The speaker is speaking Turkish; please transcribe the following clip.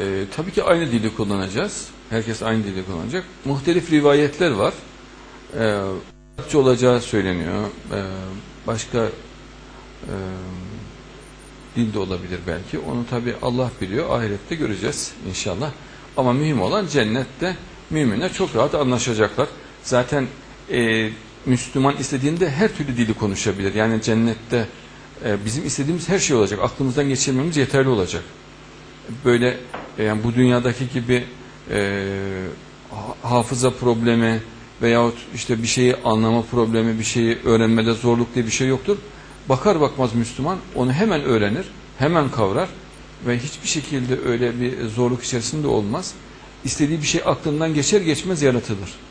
Tabii ki aynı dili kullanacağız. Herkes aynı dili kullanacak. Muhtelif rivayetler var. Arapça olacağı söyleniyor. Başka dilde olabilir belki. Onu tabii Allah biliyor. Ahirette göreceğiz inşallah. Ama mühim olan cennette müminler çok rahat anlaşacaklar. Zaten Müslüman istediğinde her türlü dili konuşabilir. Yani cennette bizim istediğimiz her şey olacak. Aklımızdan geçirmemiz yeterli olacak. Böyle yani bu dünyadaki gibi hafıza problemi veyahut işte bir şeyi anlama problemi, bir şeyi öğrenmede zorluk diye bir şey yoktur. Bakar bakmaz Müslüman onu hemen öğrenir, hemen kavrar ve hiçbir şekilde öyle bir zorluk içerisinde olmaz. İstediği bir şey aklından geçer geçmez yaratılır.